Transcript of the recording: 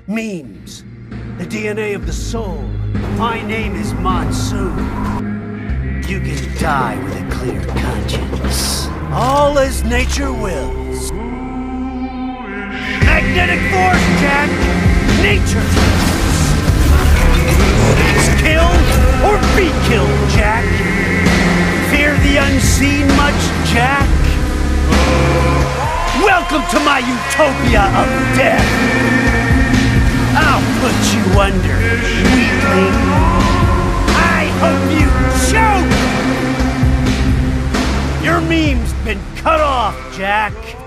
Memes. The DNA of the soul. My name is Monsoon. You can die with a clear conscience. All as nature wills. Magnetic force, Jack! Nature! Kill or be killed, Jack! Fear the unseen much, Jack? Welcome to my utopia of death! I'll put you under, weakling! I hope you choke! Your meme's been cut off, Jack!